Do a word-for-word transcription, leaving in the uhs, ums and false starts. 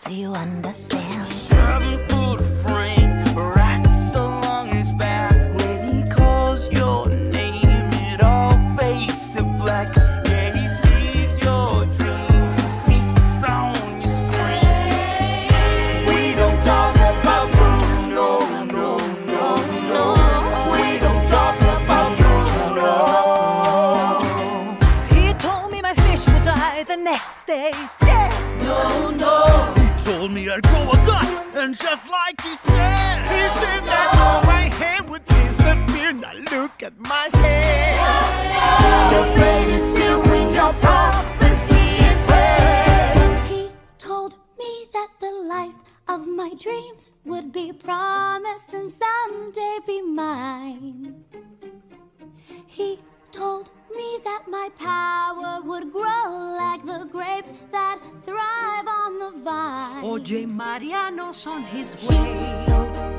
so you understand. Seven foot frame, right so long his back. When he calls your name, it all fades to black. Yeah, he sees your dreams, feasts on your screams. We don't talk about Bruno, no, no, no. We don't talk about Bruno. He told me my fish would die the next day. Dead. No, no. Told me I'd grow a gut, and just like he said, he said that all my hair would disappear. Now look at my hair. Your fate is sealed when your prophecy is read. He told me that the life of my dreams would be promised and someday be mine. He told me that my power would grow like the grapes that thrive on the vine. Oye, Mariano's on his He way. told